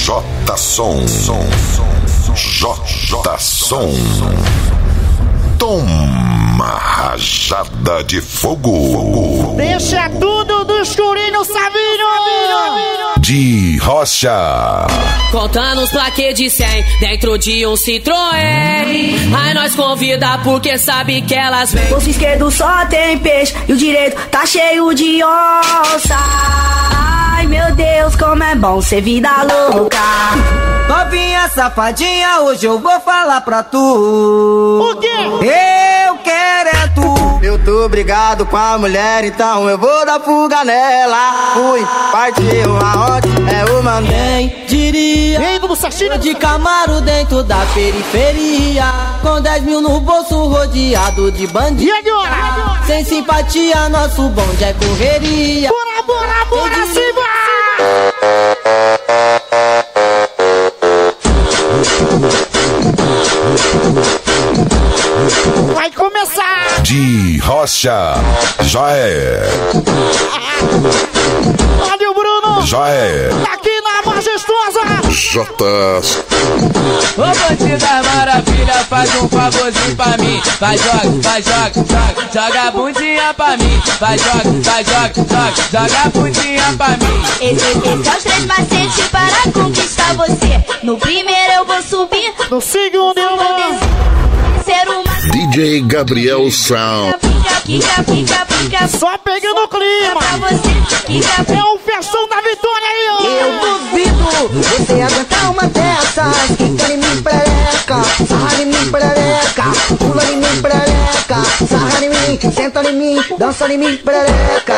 J-Som. J-Som. Toma rajada de fogo. Deixa tudo do escurinho, Savinho. De Rocha. Contando os plaquês de 100 dentro de um Citroën. Aí nós convida porque sabe que elas vêm. O esquerdo só tem peixe e o direito tá cheio de onça. Ai meu Deus, como é bom ser vida louca. Novinha safadinha, hoje eu vou falar pra tu. O quê? Eu quero é tu. Eu tô brigado com a mulher, então eu vou dar fuga nela. Fui, partiu aonde é o mano. Quem diria? Ei, do Sachina de Camaro dentro da periferia, com 10 mil no bolso rodeado de bandido. E agora? Sem simpatia, nosso bonde é correria. Bora, Silva! Vai começar! De Rocha. Já é. Olha o Bruno! Já é. Aqui na Majestosa! J. Ô bandida maravilha, faz um favorzinho pra mim. Vai, joga a bundinha pra mim. Vai, joga a bundinha pra mim. Esse é os 3 macetes para conquistar você. No primeiro eu vou subir, no segundo eu vou ser uma DJ Gabriel Sound. Fica, só pegando o clima. pra você. É o versão da vitória aí, ó. Eu duvido você aguentar uma dessas. Quica em mim, perereca, sarra em mim, perereca, pula em mim, perereca, sarra em mim, senta em mim, dança em mim, perereca.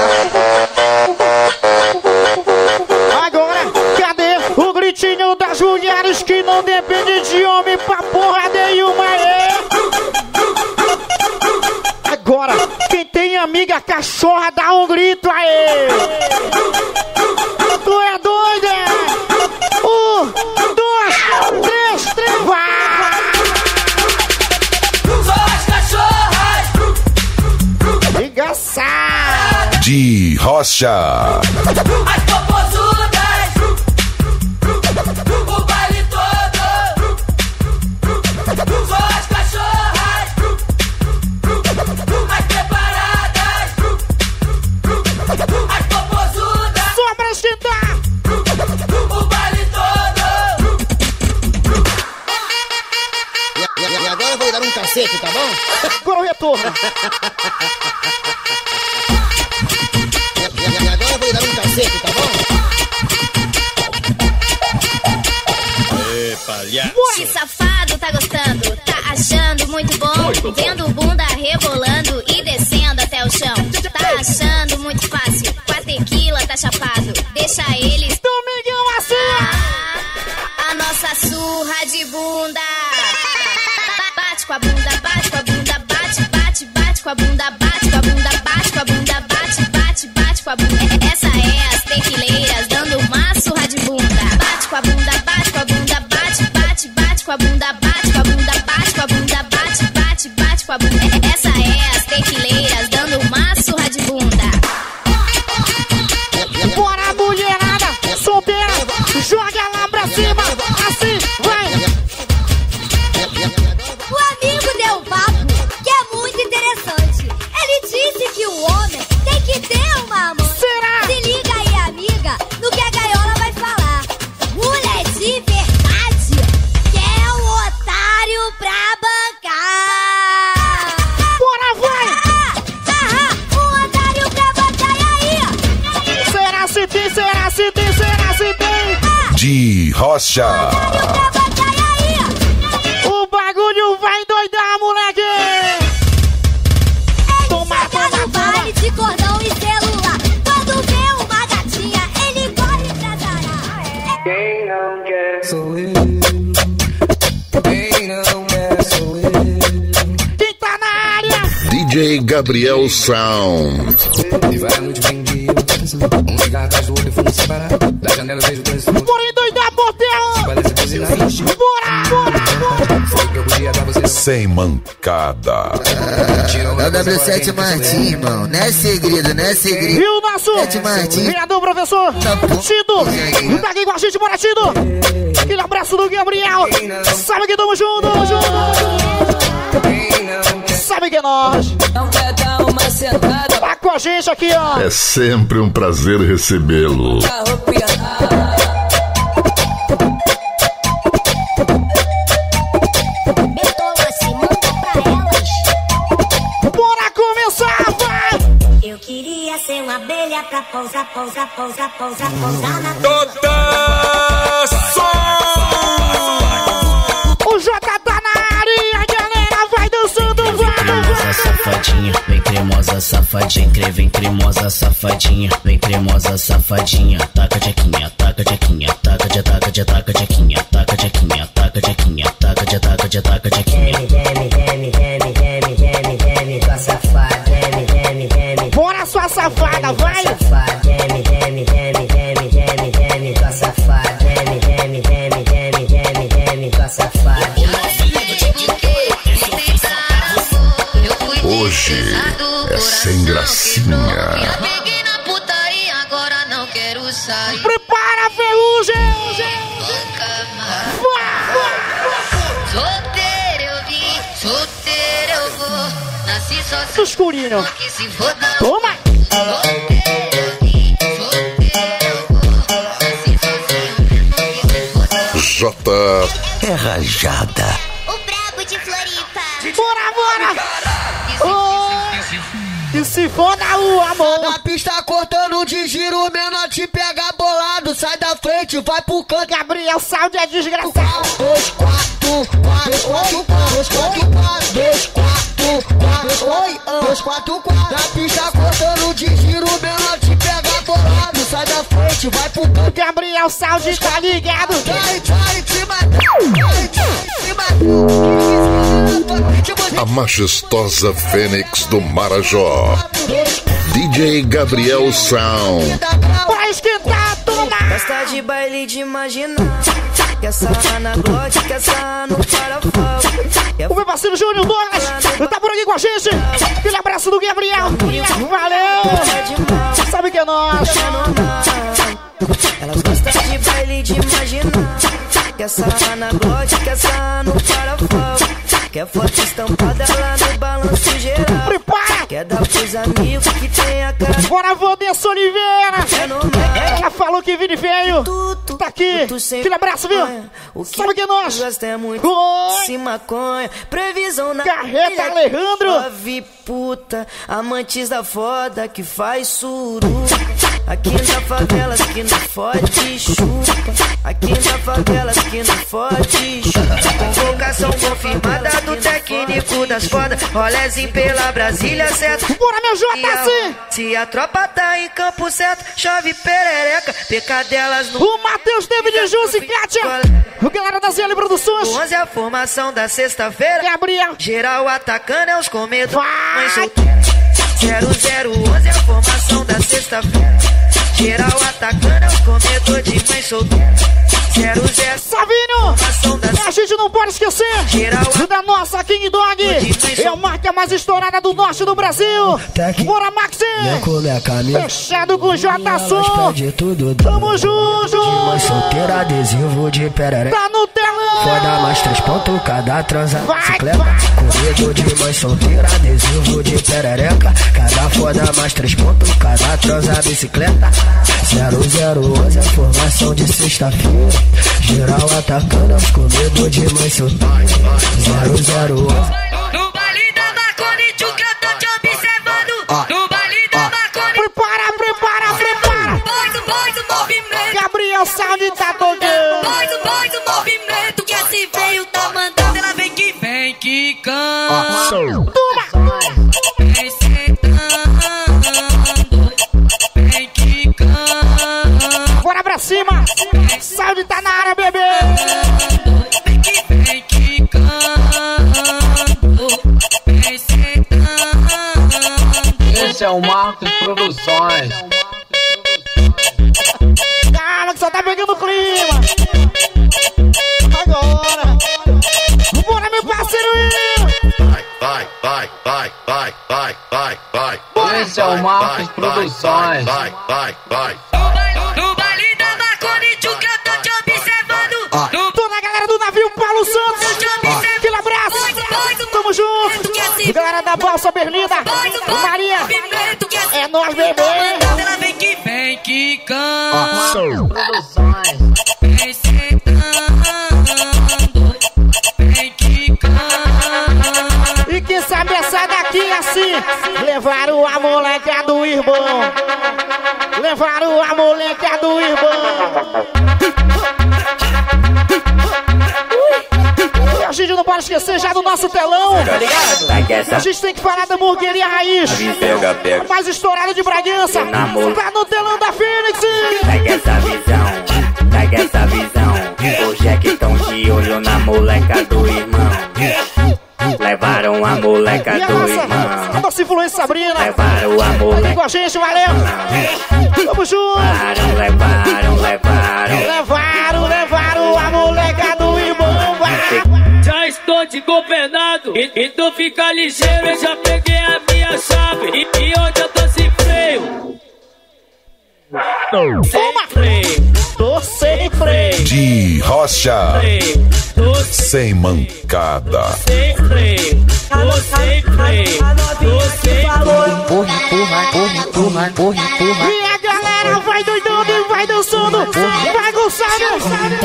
Agora, cadê o gritinho das mulheres que não depende de homem pra porra nenhuma? Agora, quem tem amiga cachorra, dá um grito aí. Tu é doido, é? 1, 2, 3, vai! Só as cachorras. Engraçado. De Rocha. As popozudas. O baile todo. Só as cachorras. As preparadas. As popozudas. Só pra esquentar. O baile todo. E agora eu vou dar um cacete, tá bom? Agora o retorno. E agora eu vou dar um cacete, tá bom? Que safado tá gostando, tá achando muito bom. Vendo bunda rebolando e descendo até o chão. Tá achando muito fácil, com a tequila tá chapado. Deixa eles Domingão assim. a nossa surra de bunda. Bate com a bunda, bate com a bunda, bate com a bunda, bate com a bunda, bate com a bunda, bate com a bunda. Essa é as tequileiras dando uma surra de bunda. Bate com a bunda, bate com a bunda, bate com a bunda, bate com a bunda, bate com a bunda, bate com a bunda. Essa é as tequileiras dando uma surra de bunda. Bora, mulherada, solteira, joga lá pra cima, assim, vai. O amigo deu um papo que é muito interessante. Ele disse que o homem tem que ter uma amante. Será? Se liga aí, amiga, no que a gaiola vai falar. Mulher de verdade quer um otário pra bancar. Bora, vai. Um otário pra bancar, e aí? Será se tem, será se tem, será se tem. De Rocha. Pra bancar, e aí? O bagulho vai doidar, moleque. Toma, Tá no baile de cordão e celular. Quando vê uma gatinha, ele corre pra zarar. Quem não quer sou eu. Quem não quer sou eu. Quem tá na área? DJ Gabriel Sound. E vai a noite vem dia, um cigarro atrás do outro e fumo sem parar. Da janela eu vejo trânsito. Bora doidar, motel. Parece buzinar. Bora. Foi o que eu podia dar, você não sem mancada. É o W7 Martins, irmão. Não é segredo, não é segredo. E o nosso vereador professor Tito, tá aqui com a gente, bora Tito. Aquele abraço do Gabriel. Sabe que tamo junto, sabe que é nós. Tá com a gente aqui, ó. É sempre um prazer recebê-lo. Bora começar, vai! Eu queria ser uma abelha pra pousar na O Jota tá na área, galera, vai dançando, vai! Safadinha, vem cremosa, safadinha, vem cremosa, safadinha, vem cremosa, safadinha, taca jaquinha, taca jaquinha, taca de taca de taca jaquinha, taca jaquinha, taca jaquinha, taca de taca de taca jaquinha. Bora sua safada, vai! Hoje é sem gracinha. Eu peguei na putaria, agora não quero sair. Prepara a ferrugem! Solteiro eu vim, solteiro eu vou. Nasci sozinho. Escurinho. Que se foda. Toma! Solteiro eu vim, solteiro eu vou. Nasci sozinho. Que se foda. Jota é rajada. O brabo de Floripa. Bora! E se foda o amor. Na pista cortando de giro, menor te pega bolado. Sai da frente, vai pro canto. Gabriel Saldi é desgraçado. 2, 4, 4, 2, 4, 4, 2, 4, 4, oi, 2, 4, 4. Na pista cortando de giro, menor te pega bolado. Sai da frente, vai pro canto. Gabriel Saldi tá ligado. Vai, te matou. A majestosa Fênix do Marajó. DJ Gabriel Sound. Pra esquentar, toma! Gosta de baile de imaginar. Quer sarrar na glote, quer sarrar no farofão. O meu parceiro Júnior Douglas tá por aqui com a gente. Aquele abraço do Gabriel. Valeu! Sabe que é nós? Elas gostam de baile de imaginar. Quer sarrar na glote, quer sarrar no farofão. Quer foto estampada lá no balanço geral. Prepara! Quer dar pros amigos que tem a cara. Bora, Vanessa Oliveira! Ela falou que Vini veio. Tá aqui. Aquele abraço, viu? Sabe que é nós? Gosta muito se maconha. Previsão na Carreta Alejandro. Chove puta, amantes da foda que faz suru. Aqui na favela que não fode chupa. Aqui na favela que não fode chupa. Convocação confirmada do técnico das fodas. Rolezinho pela Brasília, certo? Bora, meu JC! Se a tropa tá em campo certo, chove perereca. Pecadelas no... O Matheus David Jus e Kátia. O galera da ZL Produções. 11 a formação da sexta-feira. Gabriel. Geral atacando é os comedores. Vai. 0011 a formação da sexta-feira. Geral atacando é os comedores de mãe solteira. 00 Savinho! A gente não pode esquecer da nossa King Dog. É a marca mais estourada do norte do Brasil. Bora, Maxi! Fechado com o J-Som. Tamo junto! De mãe solteira, adesivo de perereca. Tá no telão! Foda mais 3 pontos, cada transa bicicleta. Comigo de mãe solteira, adesivo de perereca. Cada foda mais 3 pontos, cada transa bicicleta. 0011, a formação de sexta-feira. Geral atacando aos comedores de mãe solteira. 0011. No baile da Marconi, tio, que eu tô te observando. No baile da Marconi. Prepara! Faz o movimento. Gabriel Sound tá tocando. Faz o movimento. Que esse veio tá mandando. Ela vem que canta. Toma! Vem sentando. Vem que canta. Bora pra cima! Sound tá na área, bebê! Vem que canta. Vem sentando. Esse é o Marcos Produções. Calma que só tá pegando o clima! Agora! Bora, meu parceiro! Produções. Vai. No baile da Maconichu que eu tô te observando. Toda a galera do navio Paulo Santos. Aquele abraço. Tamo junto. Galera da Balsa Berlinda. Maria. É nós, bebê. Ela vem que canta. Produções. Vem sentando. Vem que canta. E quem sabe essa daqui assim. Levaram a moleca do irmão. Levaram a moleca do irmão. E a gente não pode esquecer já do nosso telão. A gente tem que falar da hamburgueria Raiz. A mais estourada de Bragança. Tá no telão da Fênix. Pega essa visão. Hoje é que tão de olho na moleca do irmão. Levaram a moleca do irmão. A nossa influência Sabrina. Levaram a moleca. Vem com a gente, valeu. Tamo junto. Levaram a moleca do irmão. Já estou te governado e tu fica ligeiro. Eu já peguei a minha chave e hoje eu tô sem freio. Sem freio. Tô sem freio. De rocha. Sem mancada. Sem freio. Tô sem freio. Tô sem freio. E a galera vai doidando e vai dançando. Vai gostando.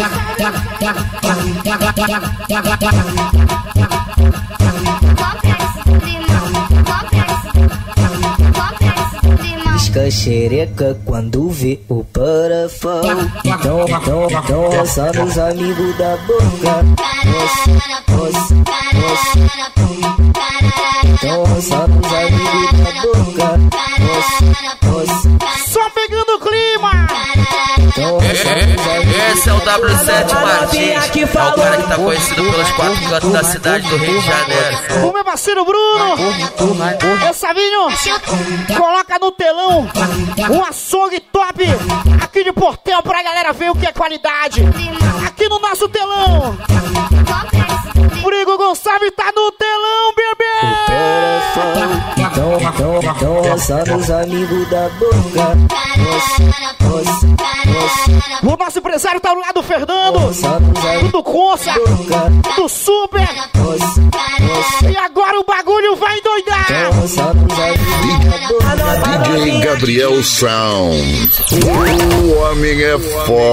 Pisca xereca quando vê o parafão. Então, roça nos amigos da boca. Então, roça nos amigos da boca. Só pegando o clima. Esse é o W7 Martins. É o cara que tá conhecido pelos 4 cantos da cidade do Rio de Janeiro. O meu parceiro Bruno. Ô Savinho, coloca no telão um açougue top aqui de Portel pra galera ver o que é qualidade. Aqui no nosso telão. Frigo Gonçalves tá no telão, bebê. Então, roça nos amigos da boca. O nosso empresário tá ao lado do Fernando, do Consa, do Super. E agora o bagulho vai endoidar. DJ Gabriel Sound. O homem é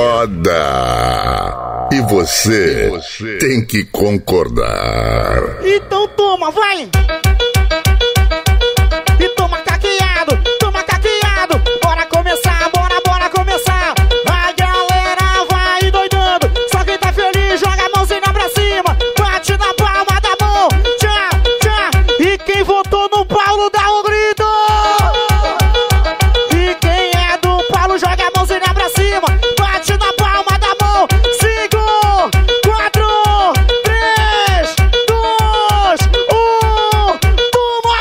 foda. E você tem que concordar. Então toma, vai. E toma caqueado, bora começar, bora começar. A galera vai doidando, só quem tá feliz joga a mãozinha pra cima, bate na palma da mão, tchá. E quem votou no Paulo dá um grito. E quem é do Paulo joga a mãozinha pra cima, bate na palma da mão. 5, 4, 3, 2, 1, toma!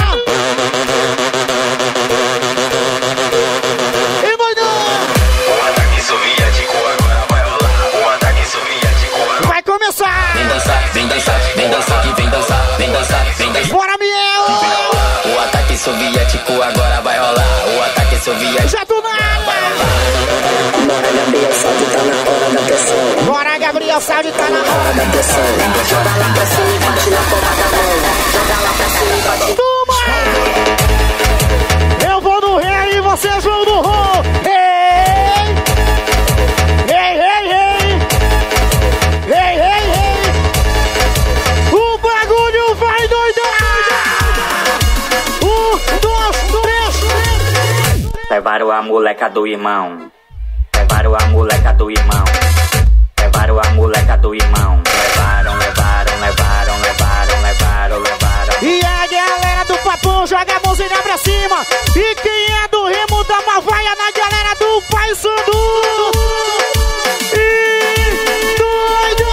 E doidão! O ataque soviético agora vai rolar. O ataque soviético vai começar! Vem dançar, que vem dançar. Bora, Miel! O ataque soviético agora vai rolar. O ataque soviético já do nada! Bora, Gabriel Salve, tá na hora da pressão. Joga lá pra cima e bate na palma da mão. Joga lá pra cima e bate. Toma! Eu vou no rei e vocês vão no rol. Ei! Ei, ei, ei! Ei, ei, ei! O bagulho vai doidar! 1, 2, 3. Levaram a moleca do irmão. Levaram a moleca do irmão. Levaram a moleca do irmão. Levaram. E a galera do Papão joga a mãozinha pra cima. E quem é do Remo dá uma vaia na galera do Pai Sandu. E doido!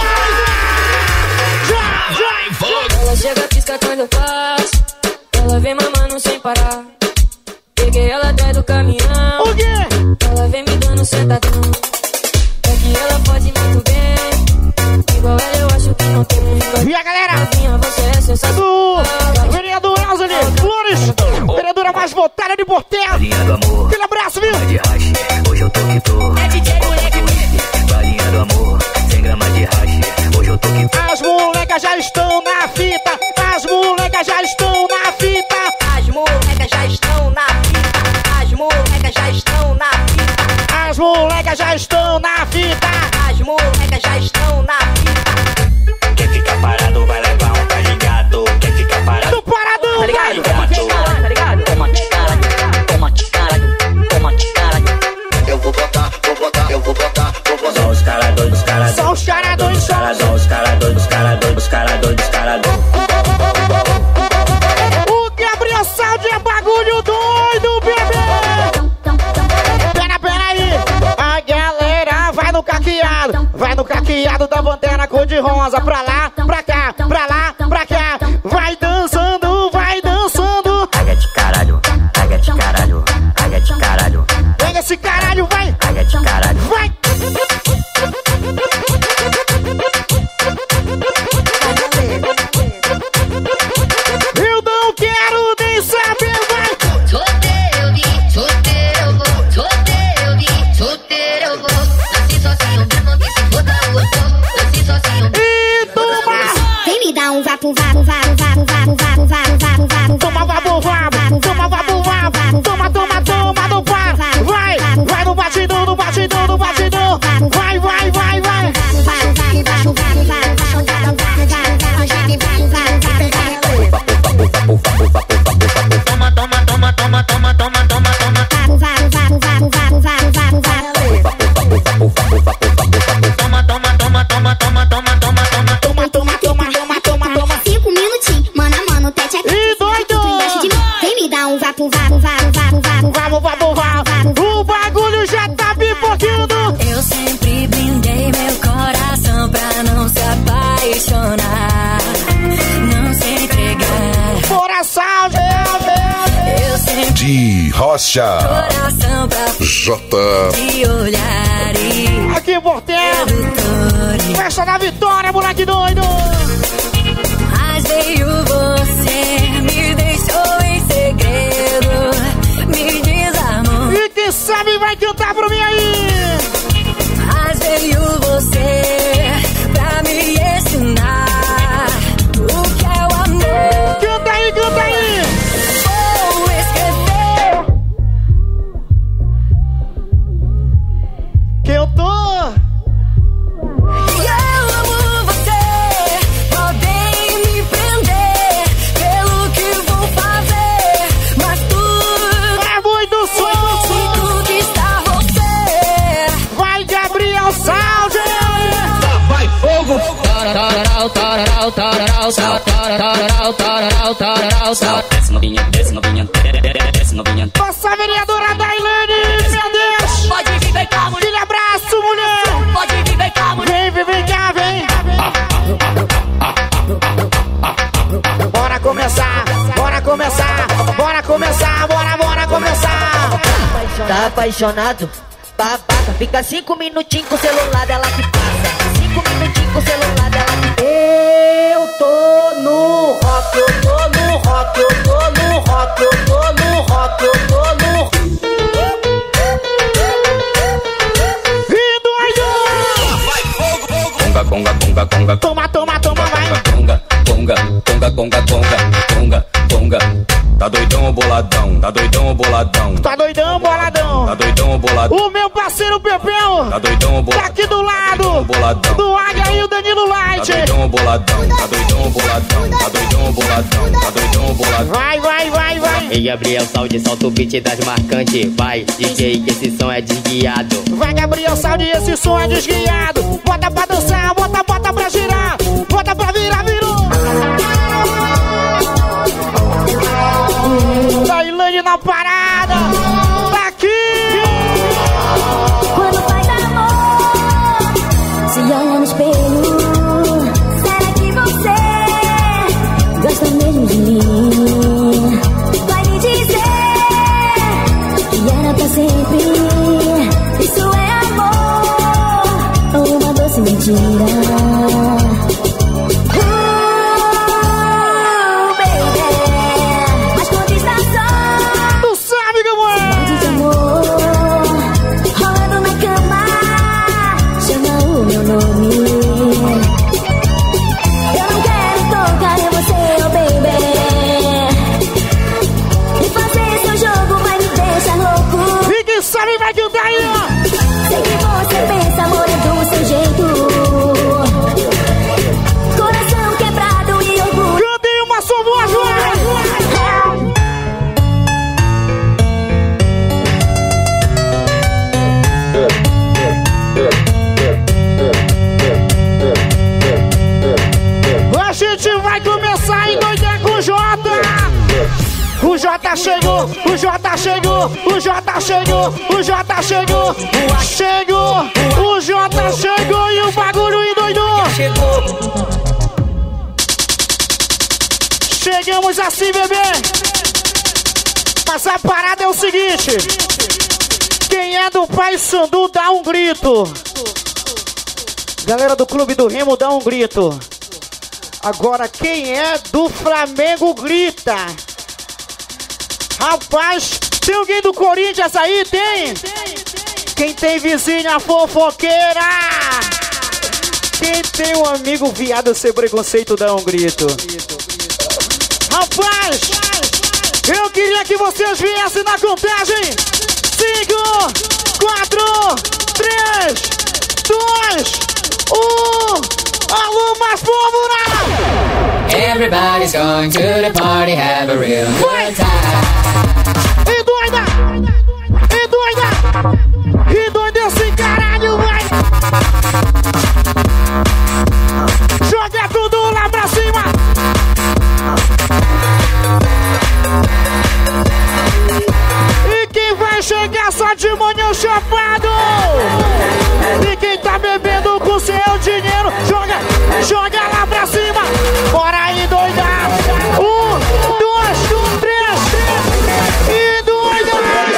Já! Ela chega, pisca quando eu passo. Ela vem mamando sem parar. Peguei ela atrás do caminhão. O quê? Ela vem me dando sentadão. É que ela pode muito bem. Igual ela eu acho que não tem. E a galera você é sensacional. do vereador Elzeli Flores, vereadora mais votada galera de Portela. Aquele abraço, viu? Hoje eu tô que tô. É DJ Moleque. Balinha do amor, 100 gramas de hash. Hoje eu tô que tô. As molecas já estão na fita. As molecas já estão na fita. As molecas já estão na fita. As molecas já estão na fita. As molecas já estão na fita. As molecas já estão na fita. Quem fica parado vai levar um, tá ligado? Quem fica parado do paradão, tá ligado? Toma Tá ligado? Toma de caralho, toma de caralho, toma de caralho. Eu vou botar, vou botar, eu vou botar, vou botar. Só os caras doidos, os caras só os caras doidos, os caras doidos, os caras doidos, os caras doidos, os caras doidos, os caras doidos. O Gabriel Saldi é bagulho doido, bebê. Pera aí. A galera vai no caqueado. Vai no caqueado da bandeira cor de rosa. Pra lá, pra cá, pra lá, pra cá. Vai dançando, vai dançando. Águia de caralho, águia de caralho, águia de caralho. Pega esse caralho, vai. Águia de caralho. Vai. Eu não quero nem saber, vai. Solteiro eu vim, solteiro eu vou. Solteiro eu vim, solteiro eu vou. Nasci sozinho mesmo que se foda o outro. Nasci sozinho mesmo. E toma. Vem me dar um vapo, vapo, vapo, vapo, vapo, vapo, vapo, vapo, vapo. Toma vapo, vapo, toma vapo, vapo. Toma, toma, toma no par. Vai, vai no batidão, no batidão, no batidão. Vai, vai, vai, vai. Toma, toma, toma, toma, toma, toma, toma, toma. Toma, toma, toma, toma, toma, toma, toma, toma. Toma, toma, toma, toma, toma, toma. 5 minutinhos, mano a mano, tete a tete. E doido! Vem me dar um vapo, vapo, vapo, vapo, vapo. Vapo, vapo, vapo. O bagulho já tá pipocando. Eu sempre brindei meu coração pra não se apaixonar, não se entregar. Coração, Eu sempre De Rocha. coração pra J. te olhar e aqui em Portela. Festa da vitória, moleque doido. mas veio você, me deixou em segredo, me desarmou. E quem sabe vai cantar pra mim aí. Mas veio você pra me ensinar o que é o amor. Canta aí, canta aí. Vou esquecer Que eu tô. e eu amo você. Podem me prender pelo que vou fazer, mas tudo É muito som. tudo está você. Vai, Gabriel Saldi. Vai fogo! Desce novinha, desce novinha, desce novinha. Nossa vereadora Dailane, meu Deus. Pode vir, vem cá, mulher. Aquele abraço, mulher. Pode vir, vem cá, mulher. Vem cá, vem. Bora começar, bora começar, bora começar, bora começar. Tá apaixonado? Babaca, fica 5 minutinhos com o celular dela que passa. 5 minutinhos com o celular dela que passa. Eu tô no rock, eu tô no rock, eu tô no rock, eu tô no rock, eu tô no rock. E doido! Conga, conga, conga, conga. Toma, toma, toma, vai. Conga, conga, conga, conga, conga, conga, conga. Tá doidão ou boladão? Tá doidão ou boladão? Tá doidão, boladão. Tá doidão ou boladão? O meu parceiro Pepeu Tá doidão ou tá boladão? aqui do lado Boladão. do Águia e o Danilo Tá Light. doidão ou boladão? Tá doidão ou boladão? Tá doidão ou boladão? Tá doidão ou boladão? Vai, vai, vai, vai. Ei, Gabriel Saldi, solta o beat das marcantes. Vai, DJ, que esse som é desguiado. Vai, Gabriel Saldi, esse som é desguiado. Bota pra dançar, bota pra girar. Bota pra virar, virou. Dailane na parada. Tá aqui. Quando faz amor, se olha no espelho, será que você gosta mesmo de mim? Vai me dizer que era pra sempre. Isso é amor ou uma doce mentira? Jota chegou, o Jota chegou, o Jota chegou, o Jota chegou, chegou, o Jota chegou e o bagulho endoidou. Chegamos assim, bebê. Mas a parada é o seguinte: quem é do Paysandu dá um grito. Galera do Clube do Remo dá um grito. Agora quem é do Flamengo grita. Rapaz, tem alguém do Corinthians aí? Tem? Quem tem vizinha fofoqueira? Quem tem um amigo viado sem preconceito dá um grito. Rapaz, eu queria que vocês viessem na contagem. 5, 4, 3, 2, 1. Alô, mais pólvora! Everybody's going to the party, have a real good time. E doida! E doida! E doida esse caralho, vai! Joga tudo lá pra cima! E quem vai chegar só de manhã chapado? E quem tá bebendo com seu dinheiro, joga lá pra cima! Bora aí, doida! 1, 2, 3 e doida!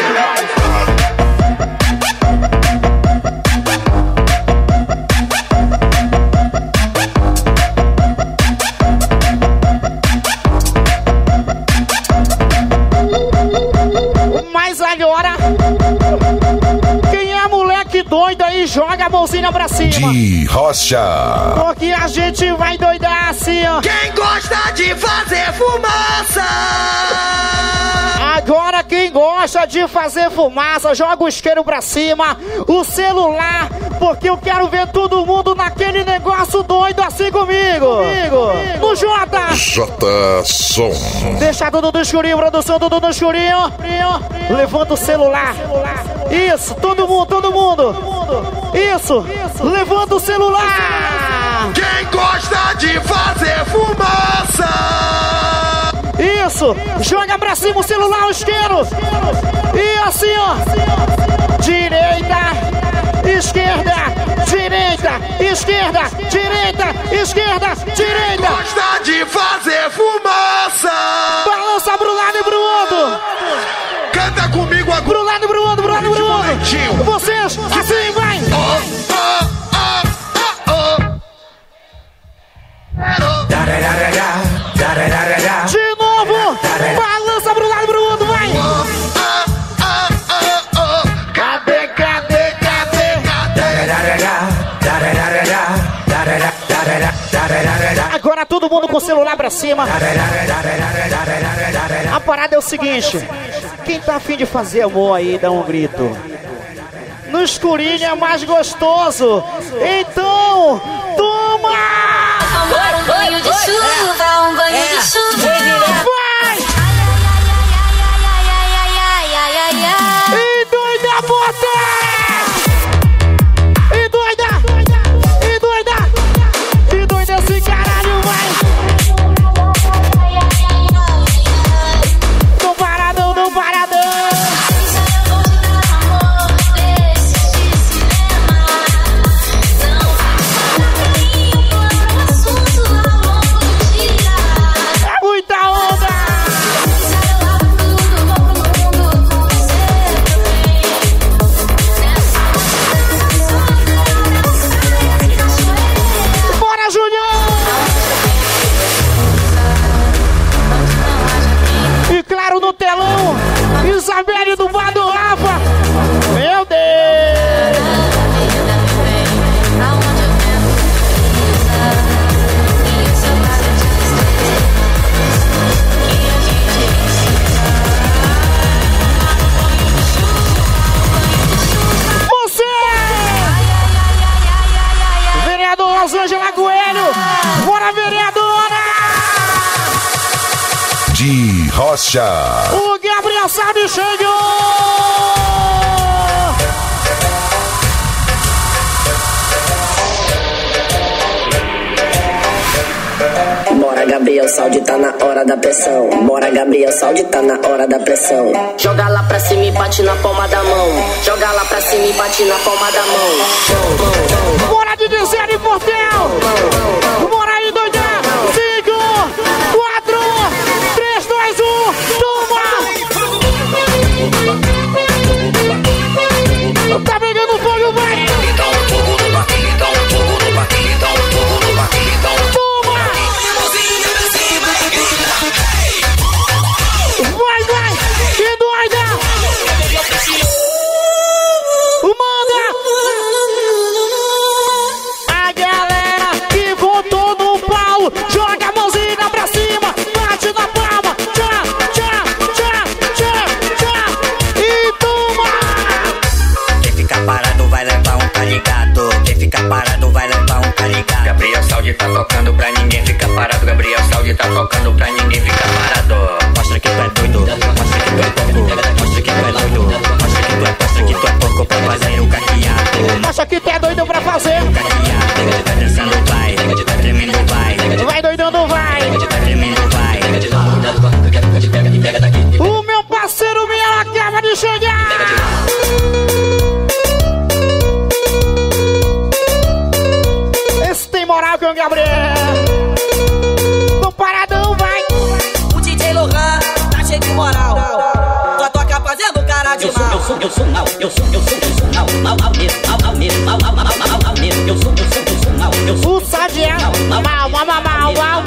Mas agora, quem é moleque doido aí, joga a mãozinha pra cima. De rocha. Porque a gente vai doidar assim, ó. Quem gosta de fazer fumaça? Agora quem gosta de fazer fumaça, joga o isqueiro pra cima, o celular, porque eu quero ver todo mundo naquele negócio doido assim comigo. No Jota. Jota Som. Deixa tudo no escurinho, produção, tudo no escurinho. Levanta o celular. Isso, todo mundo. Isso, levanta o celular. Quem gosta de fazer fumaça? Isso, joga pra cima o celular, o isqueiro. E assim, ó. Direita, esquerda, direita, esquerda, direita, esquerda, direita. Gosta de fazer fumaça? Balança pro lado e pro outro. Canta comigo agora. Pro lado e pro outro, pro lado e pro outro. Vocês, assim vai. De novo, balança pro lado e pro outro, vai. Cadê? Agora todo mundo com o celular pra cima. A parada é o seguinte: quem tá afim de fazer amor aí, dá um grito. No escurinho é mais gostoso. Então, toma! Um banho de chuva, um banho de chuva. Vai! E doida, bota! E doida! E doida! E doida esse caralho, vai! No paradão, no paradão! Isabelle do Bar do Rafa. Meu Deus. Você, vereador Rosângela Coelho. Bora, vereadora. De rocha. O Gabriel Sabe chegou! Bora, Gabriel Saldi, tá na hora da pressão. Bora, Gabriel Saldi, tá na hora da pressão. Joga lá pra cima e bate na palma da mão. Joga lá pra cima e bate na palma da mão. Bora de dizer de Portel. Bora aí, doidão. 5, 4, 3, 2, 1. Toma! Tá pegando fogo, vai! Dá um fogo no barquinho, dá um fogo no barquinho, dá um fogo no barquinho, dá um toma! Vai, vai! Que doida! Manda! A galera que votou no pau, joga a mãozinha pra cima, bate na palma, tchá, tchá, tchá, tchá, tchá, e toma! Quem fica parado vai levar um tá ligado. Quem fica parado vai levar um tá ligado. Gabriel Saldi tá tocando pra ninguém fica parado. Gabriel Saldi tá tocando pra ninguém fica parado. Mostra que tu é doido, mostra que tu é pouco, mostra que tu é doido, mostra que tu é pouco pra fazer o caqueado. Mostra que tu é doido pra fazer o caqueado. Vai dançando, vai, tremendo, vai, vai doidando, vai, tremendo, vai. O meu parceiro Miel acaba de chegar. Esse tem moral com o Gabriel. No paradão, vai. O DJ Lohan tá cheio de moral. Só toca fazendo cara de mal. Eu sou mal, mal mesmo, mal mesmo, mal mesmo. Eu sou mal, o Sadiel, mal.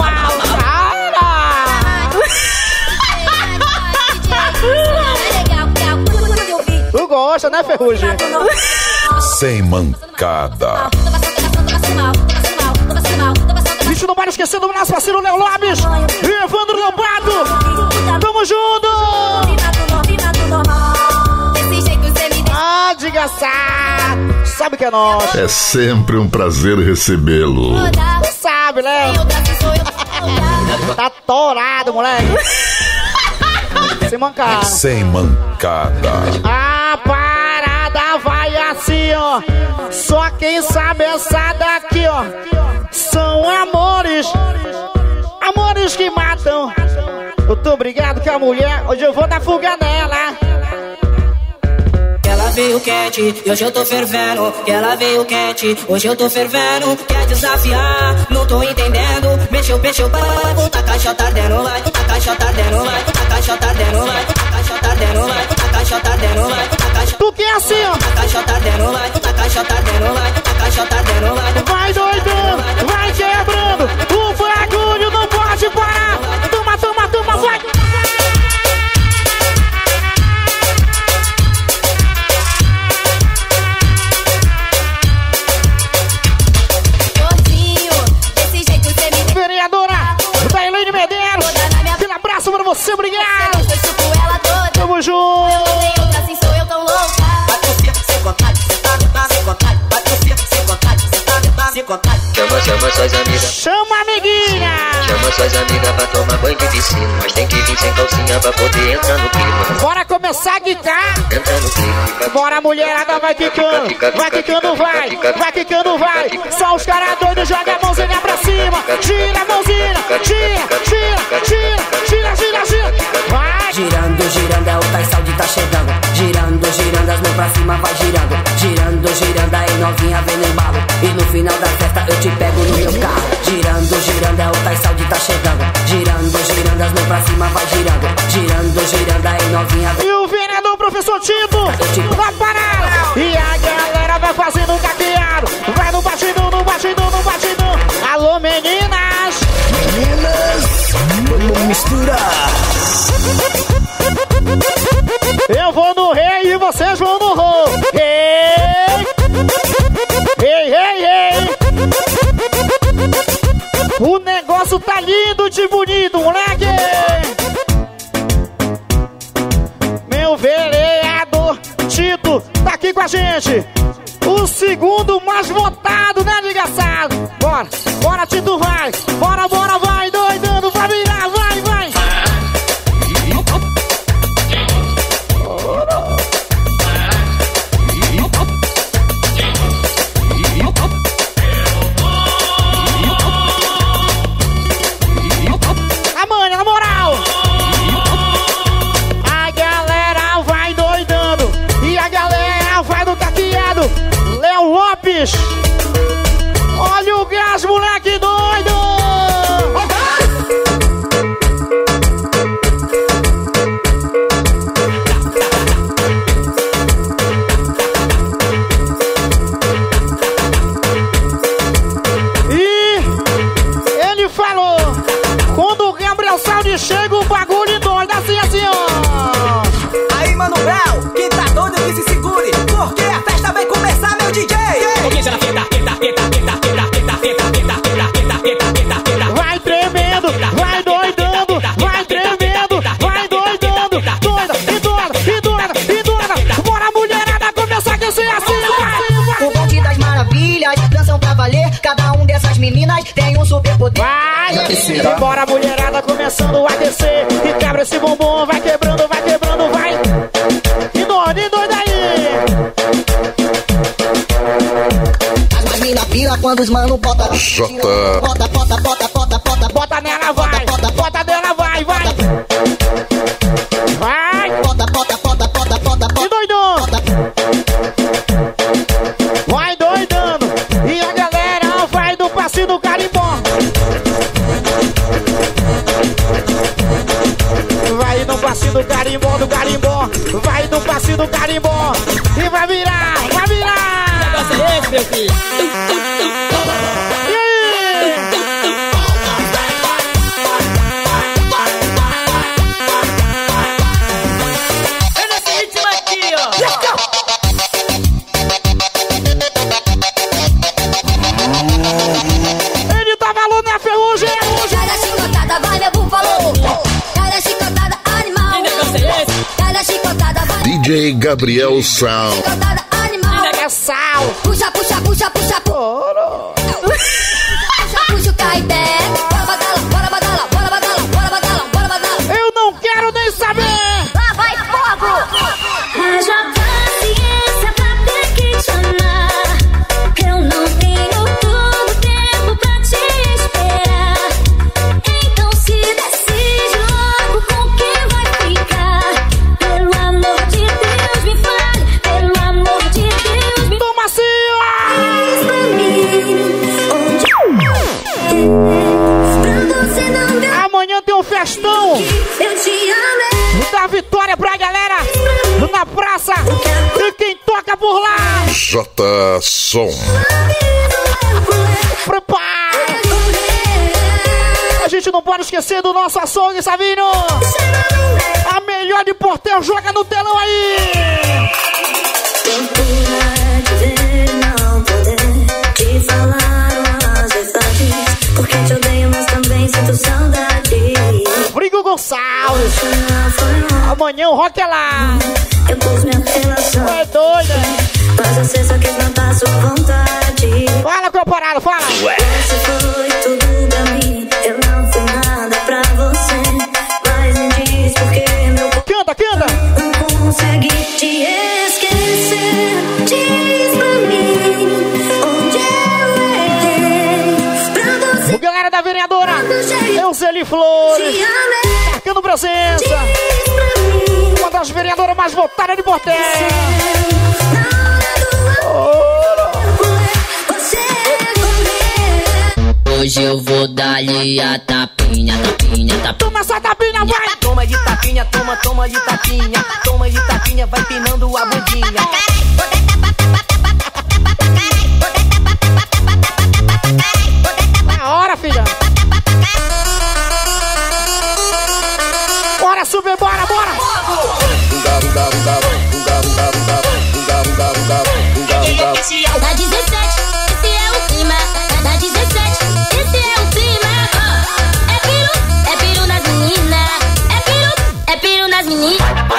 Tu gosta, né, Ferrugem? Sem mancada. Bicho, não pode esquecer do nosso parceiro Léo Lopes e Evandro Lobato. Tamo junto! Ah, diga sabe que é nós. É sempre um prazer recebê-lo. Tu sabe, Léo. Tá torado, moleque. Sem mancada. Sem mancada. A parada vai assim, ó. Só quem sabe essa daqui, ó. São amores, amores que matam. Eu tô brigado com a mulher, hoje eu vou dar fuga nela. Ela veio quente, e hoje eu tô fervendo. Ela veio quente, hoje eu tô fervendo. Quer desafiar, não tô entendendo. Mexeu, tá caixota ardendo, vai. Tá caixota ardendo, vai. Tá caixota ardendo, vai. Tá caixota ardendo, vai. Tá caixota ardendo, vai. Tu que é assim, ó. Tá caixota ardendo, vai. Tá caixota ardendo, vai. Tá caixota ardendo, vai. Vai doidando, vai quebrando. O bagulho não pode parar. Toma, vai. Você, obrigado! Tamo junto! Eu não tenho outra assim, sou eu tão louca. Vai você, sem vontade, cê tá metade, sem vontade. Vai você, sem vontade, cê tá metade, sem vontade. Chama suas amigas. Chama amiguinha! Chama suas amigas pra tomar banho de piscina. Mas tem que vir sem calcinha pra poder entrar no clima. Bora começar a quicar! Entra no clima. Bora, mulherada, vai quicando! Vai quicando, vai quicando, vai! Só os caras doidos, joga a mãozinha pra cima! Tira a mãozinha! Tira! Vai! Girando, é o Thais Saldi tá chegando. Girando, as mãos pra cima vai girando. Girando, aí novinha vem no embalo. E no final da festa eu te pego no meu carro. Girando, é o Thais Saldi tá chegando. Girando, as mãos pra cima vai girando. Girando, aí novinha vem. E o vereador professor Tito vai parar. E a galera vai fazendo caqueado. Vai no batidão. Alô, meninas! Vamos misturar. Eu vou no rei e vocês vão no rô. Ei! O negócio tá lindo de bonito, moleque! Meu vereador Tito tá aqui com a gente. O segundo mais votado, né, desgraçado? Bora, Tito, vai! Bora, vai, doidando, vai virar, vai! são pra valer. Cada um dessas meninas tem um superpoder. Vai! E bora, mulherada, começando a descer. E quebra esse bumbum, vai quebrando, vai. E doido aí. As mina pira quando os mano bota. Bota nela, vai. Bota nela, vai. Vai. E doidão. Vai doidando. E a galera vai do passinho do carimbó. Vai no passinho do carimbó, vai no passinho do carimbó. E vai virar. Que negócio é esse, meu filho? E aí? É nesse ritmo aqui, ó. Ele tá valendo a ferrugem. Cada chicotada vai, meu búfalo. Cada chicotada animal. Que negócio é esse? Cada chicotada vai. DJ Gabriel Sound. Chicotada animal. É sal. Puxa. Puxa, puxa o caipé. Bora badala. Eu não quero nem saber. Lá vai fogo. Haja paciência pra ter que te amar. Eu não tenho todo o tempo pra te esperar. Então se decide logo com quem vai ficar. Pelo amor de Deus me fale. Pelo amor de Deus me Toma assim, diz pra mim pra você não ver. amanhã tem um festão Eu te amei. da vitória pra galera na praça. E quem toca por lá? J Som. Prepara. A gente não pode esquecer do nosso açougue, Savinho. A melhor de Portel, joga no telão aí. Loucura de ver não poder te falar as verdades. Porque te odeio, mas também sinto saudade. Brigo Gonçalves. Amanhã o rock é lá. Eu pus minha relação. É doida. Mas você só quis matar sua vontade. Fala, corporado, fala. Você foi tudo pra mim. Eu não fui nada pra você. Mas me diz por que meu corpo Canta. não consegue te esquecer. Diz pra mim onde eu errei. Pra você. O galera da vereadora Euseli Flores. Te amei. Marcando presença. Uma das vereadoras mais votadas de Portel. Hoje eu vou dar-lhe a tapinha. Toma essa tapinha, vai! Toma de tapinha, toma de tapinha. Toma de tapinha, vai pinando a bundinha. Na hora, filha! Bora subir, bora! Da 17, esse é o clima. Da 17, esse é o clima. É piru nas meninas. É piru nas meninas.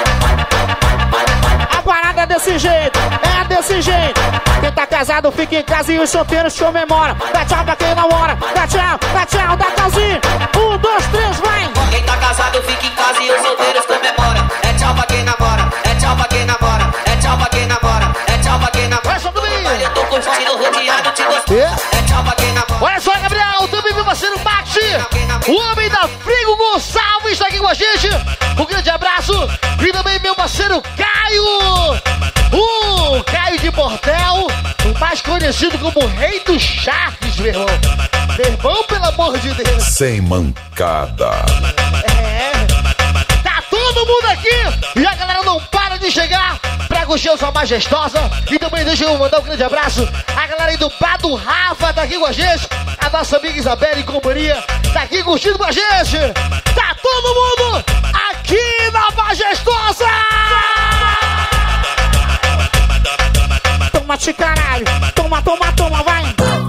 A parada é desse jeito. Quem tá casado fica em casa e os solteiros comemoram. Dá tchau pra quem namora. Dá tchau, dá tchauzinho. 1, 2, 3, vai! Quem tá casado fica em casa e os solteiros comemoram. É tchau pra quem namora, é tchau pra quem namora, é tchau pra quem namora, é tchau pra quem namora. Eu tô curtindo, rodeado, te gostei. É tchau pra quem namora. Olha só, Gabriel, também meu parceiro Maxi, o homem da Frigo Gonçalves está aqui com a gente. Um grande abraço. E também meu parceiro Caio, o Caio de Portel, o mais conhecido como Rei dos Charques, meu irmão. Meu irmão, pelo amor de Deus. Sem mancada. Tá todo mundo aqui e a galera não para de chegar pra curtir a sua majestosa. E também deixa eu mandar um grande abraço. A galera aí do Bar do Rafa tá aqui com a gente. A nossa amiga Isabela e companhia tá aqui curtindo com a gente. Tá todo mundo aqui na majestosa. Toma-te, caralho. Toma, vai.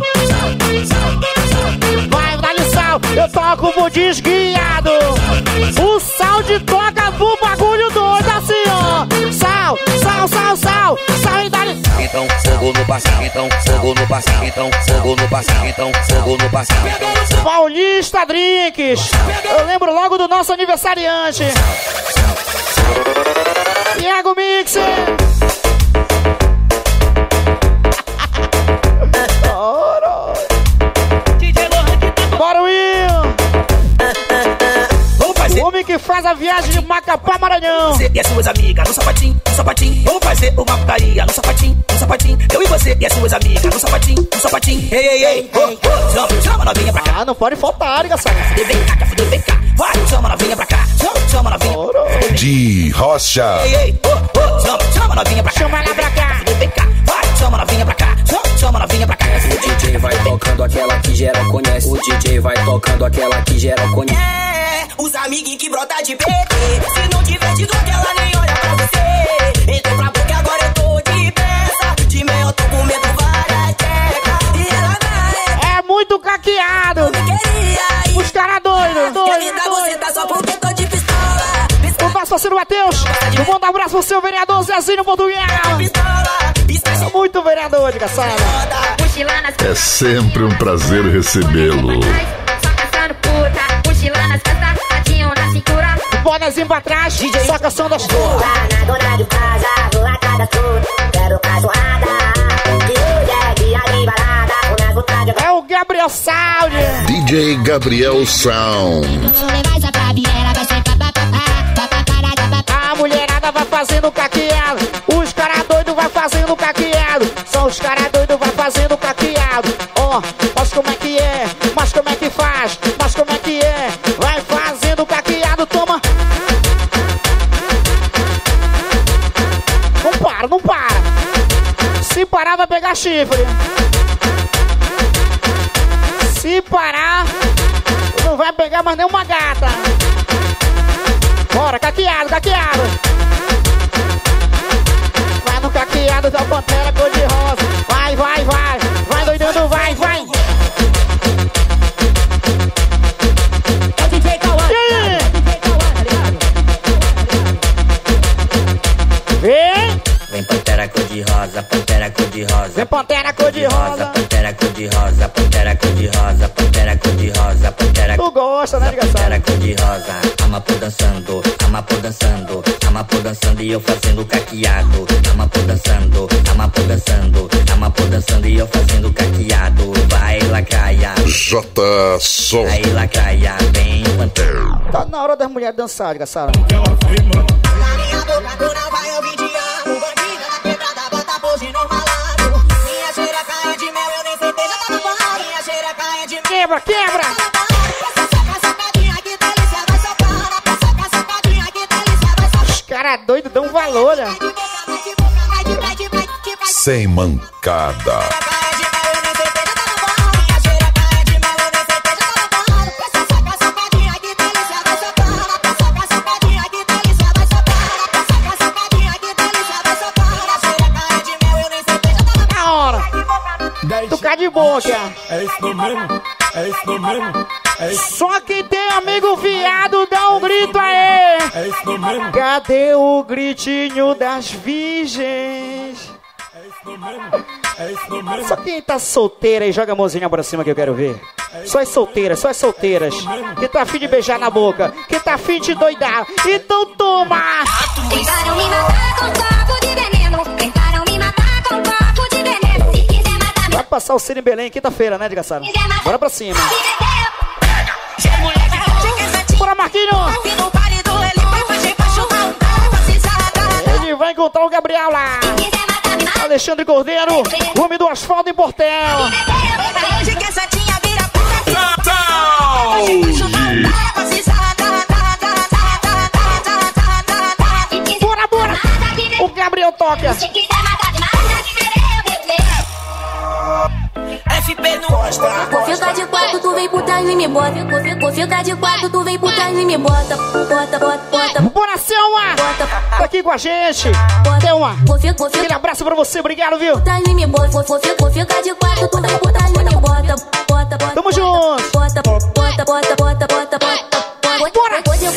Vai, dá-lhe sal. Eu toco pro desguiado. O sal de toca pro bagulho doido assim, ó. Sal e dá-lhe. Então fogo no passado, então fogo no passado, então fogo no passado, então fogo no passado. Paulista Drinks. Eu lembro logo do nosso aniversariante. Iago Mix. Bora, Will. O homem que faz a viagem de Macapá, Maranhão. Você e as suas amigas no sapatinho, no sapatinho. Vamos fazer uma putaria no sapatinho, no sapatinho. Eu e você e as suas amigas no sapatinho, no sapatinho. Ei, ei, ei, chama novinha pra cá. Ah, não pode faltar, ligação. Vem cá, vem cá. Vai, chama novinha pra cá. Chama novinha. De Rocha. Ei, ei, chama novinha pra cá. Chama ela pra cá. Vem cá, vai, chama novinha pra cá. Chama novinha pra cá. O DJ vai tocando aquela que geral conhece. O DJ vai tocando aquela que geral conhece. Os amiguinhos que brota de PT. Se não tiver de dor, ela nem olha pra você. Entrei pra boca, agora eu tô de peça. De meio eu tô comendo várias tecas. E ela não é muito caqueado. Os caras doidos. Você tá só porque tô de pistola. O nosso parceiro Matheus. Um bom abraço pro seu vereador Zezinho Portugal. Muito vereador de caçada. É sempre um prazer recebê-lo. Bonezinho pra trás, DJ sacação das duas. Na dona de casa, vou a cada tudo. Quero cachorrada. É o Gabriel Sound. DJ Gabriel Sound. A mulherada vai fazendo caqueado. Os caras doidos vai fazendo caqueado. São os caras doidos vai fazendo caqueado. Ó, mas como é que é? Mas como é que faz? Mas como é que é? Vai fazendo caqueado, toma. Não para, não para. Se parar vai pegar chifre. Se parar, não vai pegar mais nenhuma gata. Bora, caqueado, caqueado. Vai no caqueado da Pantera cor de rosa. Vai, vai, vai. Vai doidando, vai, vai. É o DJ Cauã. Vem. Vem Pantera cor de rosa, Pantera cor de rosa. Vem Pantera cor de rosa. Pantera cor de rosa, Pantera cor de rosa, Pantera cor de rosa, Pantera. Tu gosta, né, ligação? Pantera cor de rosa. Amapo dançando, amapo dançando, amapo dançando e eu fazendo caqueado. Amapo dançando, amapo dançando, amapo dançando e eu fazendo caqueado. Vai lacraia. J Som. Vai lacraia, vem Pantera. Tá na hora das mulheres dançar, ligação. Quebra, quebra! Os caras doidos dão valor, né? Sem mancada. Na hora! Tocar de boca! É isso mesmo, é isso mesmo. Só quem tem amigo viado dá um grito aí! É isso mesmo. Cadê o gritinho das virgens? É isso mesmo. Só quem tá solteira e joga a mãozinha pra cima que eu quero ver. Só as solteiras, só as solteiras. Quem tá afim de beijar na boca, quem tá afim de doidar. Então toma! Tentaram me matar com copo de veneno. Tentaram me matar com copo de veneno. Se quiser matar, vai passar o Cine Belém quinta-feira, né, desgraçado? Bora pra cima. Bora, Marquinho! Ele vai encontrar o Gabriel lá. Alexandre Cordeiro, homem do asfalto em Portel. Bora, bora! O Gabriel toca. FP não gosta. Vou ficar de quatro, tu vem por trás e me bota. Vou ficar de quatro, tu vem por trás e me bota. Bota, bota, bota. Bora, Selma! Tá aqui com a gente. Selma, aquele abraço pra você, obrigado, viu? Vou ficar de quatro, tu vem por trás e me bota. Bota, bota. Tamo junto! Bota, bota, bota, bota, bota, bota. Bora!